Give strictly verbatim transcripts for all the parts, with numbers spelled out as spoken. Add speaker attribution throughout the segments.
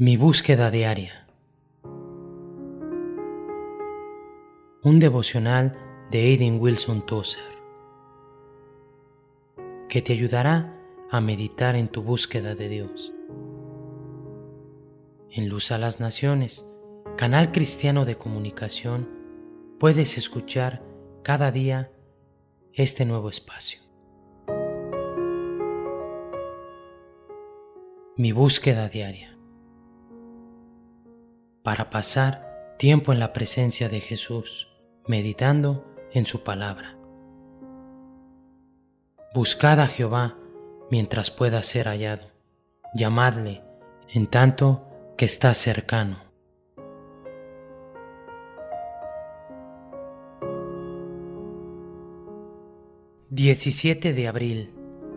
Speaker 1: Mi búsqueda diaria. Un devocional de Aidan Wilson Tozer que te ayudará a meditar en tu búsqueda de Dios. En Luz a las Naciones, canal cristiano de comunicación, puedes escuchar cada día este nuevo espacio. Mi búsqueda diaria. Para pasar tiempo en la presencia de Jesús, meditando en su palabra. Buscad a Jehová mientras pueda ser hallado, llamadle en tanto que está cercano. diecisiete de abril.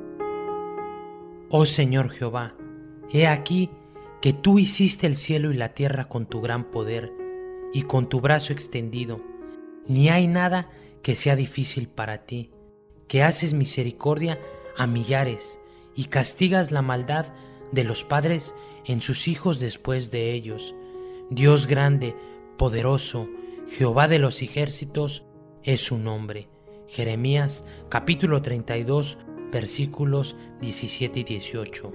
Speaker 1: Oh Señor Jehová, he aquí que tú hiciste el cielo y la tierra con tu gran poder y con tu brazo extendido. Ni hay nada que sea difícil para ti, que haces misericordia a millares y castigas la maldad de los padres en sus hijos después de ellos. Dios grande, poderoso, Jehová de los ejércitos es su nombre. Jeremías capítulo treinta y dos, versículos diecisiete y dieciocho.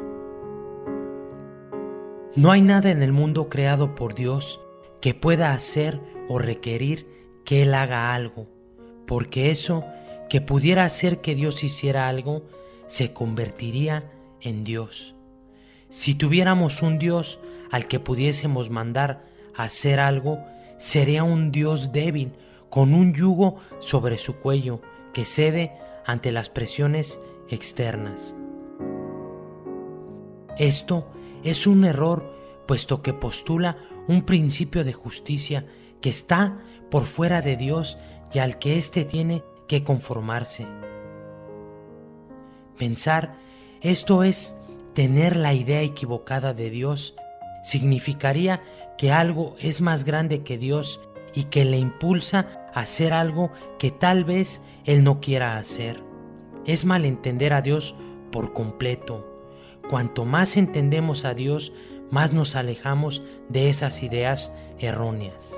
Speaker 1: No hay nada en el mundo creado por Dios que pueda hacer o requerir que Él haga algo, porque eso que pudiera hacer que Dios hiciera algo se convertiría en Dios. Si tuviéramos un Dios al que pudiésemos mandar a hacer algo, sería un Dios débil, con un yugo sobre su cuello, que cede ante las presiones externas. Esto es un error, puesto que postula un principio de justicia que está por fuera de Dios y al que éste tiene que conformarse. Pensar esto es tener la idea equivocada de Dios. Significaría que algo es más grande que Dios y que le impulsa a hacer algo que tal vez Él no quiera hacer. Es malentender a Dios por completo. Cuanto más entendemos a Dios, más nos alejamos de esas ideas erróneas.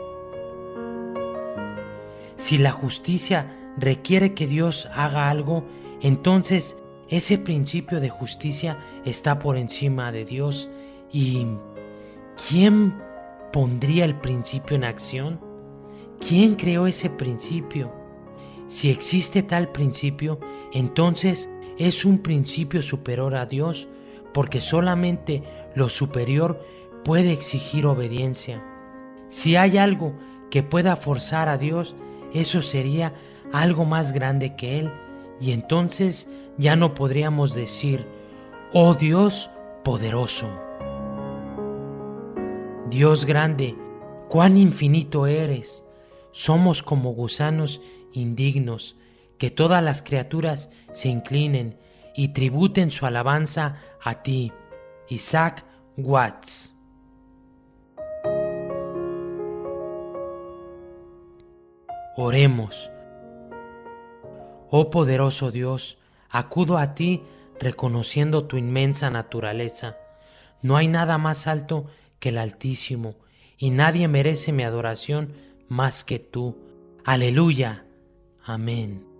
Speaker 1: Si la justicia requiere que Dios haga algo, entonces ese principio de justicia está por encima de Dios. ¿Y quién pondría el principio en acción? ¿Quién creó ese principio? Si existe tal principio, entonces es un principio superior a Dios, porque solamente lo superior puede exigir obediencia. Si hay algo que pueda forzar a Dios, eso sería algo más grande que Él, y entonces ya no podríamos decir, oh Dios poderoso. Dios grande, cuán infinito eres. Somos como gusanos indignos, que todas las criaturas se inclinen y tributen su alabanza a ti. Isaac Watts. Oremos. Oh poderoso Dios, acudo a ti reconociendo tu inmensa naturaleza. No hay nada más alto que el Altísimo, y nadie merece mi adoración más que tú. Aleluya. Amén.